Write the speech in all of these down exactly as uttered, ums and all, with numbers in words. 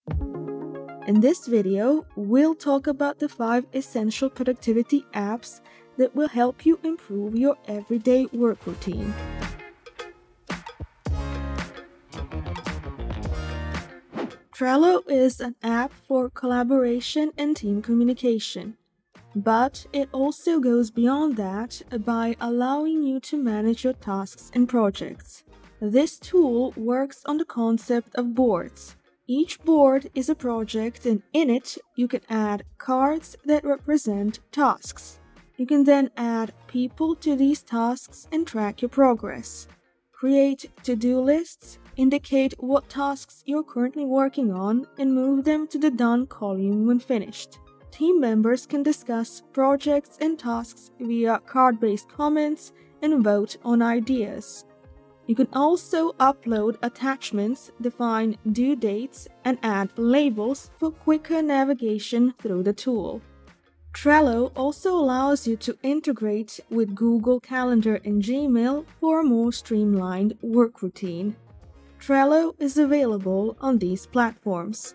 In this video, we'll talk about the five essential productivity apps that will help you improve your everyday work routine. Trello is an app for collaboration and team communication, but it also goes beyond that by allowing you to manage your tasks and projects. This tool works on the concept of boards. Each board is a project, and in it you can add cards that represent tasks. You can then add people to these tasks and track your progress. Create to-do lists, indicate what tasks you're currently working on, and move them to the Done column when finished. Team members can discuss projects and tasks via card-based comments and vote on ideas. You can also upload attachments, define due dates, and add labels for quicker navigation through the tool. Trello also allows you to integrate with Google Calendar and Gmail for a more streamlined work routine. Trello is available on these platforms.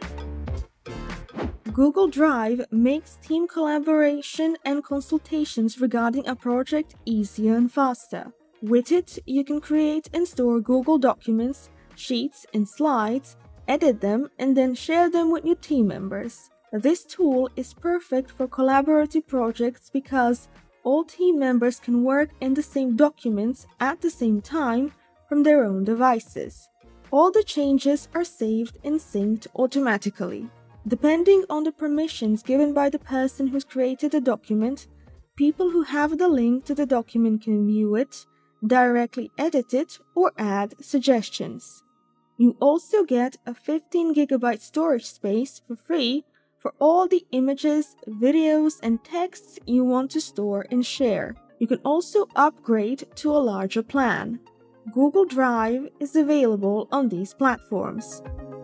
Google Drive makes team collaboration and consultations regarding a project easier and faster. With it, you can create and store Google documents, sheets, and slides, edit them, and then share them with your team members. This tool is perfect for collaborative projects because all team members can work in the same documents at the same time from their own devices. All the changes are saved and synced automatically. Depending on the permissions given by the person who's created the document, people who have the link to the document can view it, directly edit it, or add suggestions. You also get a fifteen gigabyte storage space for free for all the images, videos, and texts you want to store and share. You can also upgrade to a larger plan. Google Drive is available on these platforms.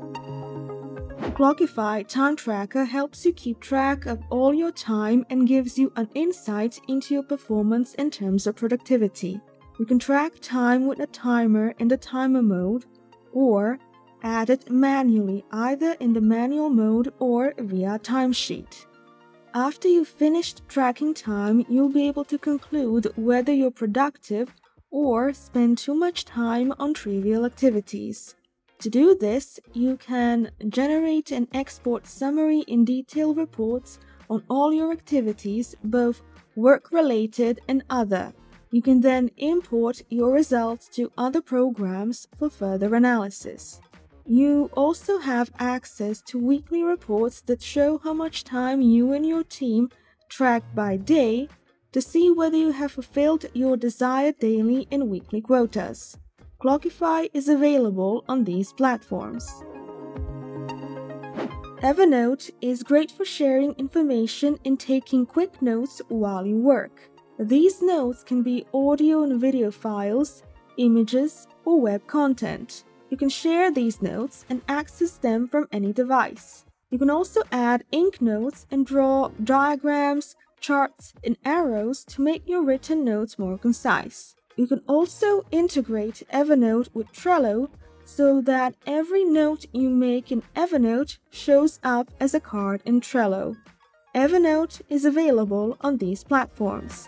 Clockify Time Tracker helps you keep track of all your time and gives you an insight into your performance in terms of productivity. You can track time with a timer in the timer mode, or add it manually either in the manual mode or via timesheet. After you've finished tracking time, you'll be able to conclude whether you're productive or spend too much time on trivial activities. To do this, you can generate and export summary and detailed reports on all your activities, both work-related and other. You can then import your results to other programs for further analysis. You also have access to weekly reports that show how much time you and your team track by day to see whether you have fulfilled your desired daily and weekly quotas. Clockify is available on these platforms. Evernote is great for sharing information and taking quick notes while you work. These notes can be audio and video files, images, or web content. You can share these notes and access them from any device. You can also add ink notes and draw diagrams, charts, and arrows to make your written notes more concise. You can also integrate Evernote with Trello so that every note you make in Evernote shows up as a card in Trello. Evernote is available on these platforms.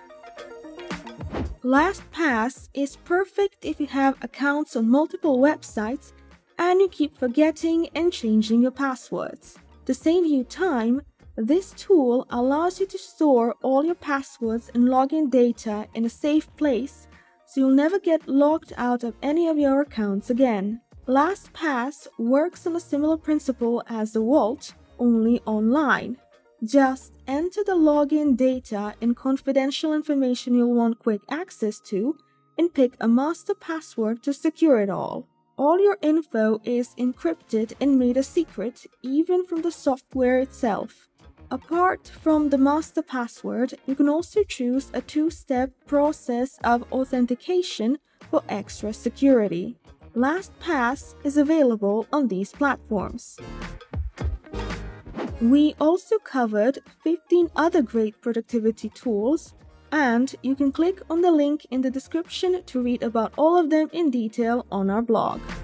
LastPass is perfect if you have accounts on multiple websites and you keep forgetting and changing your passwords. To save you time, this tool allows you to store all your passwords and login data in a safe place so you'll never get locked out of any of your accounts again. LastPass works on a similar principle as the Vault, only online. Just enter the login data and confidential information you'll want quick access to, and pick a master password to secure it all. All your info is encrypted and made a secret, even from the software itself. Apart from the master password, you can also choose a two-step process of authentication for extra security. LastPass is available on these platforms. We also covered fifteen other great productivity tools, and you can click on the link in the description to read about all of them in detail on our blog.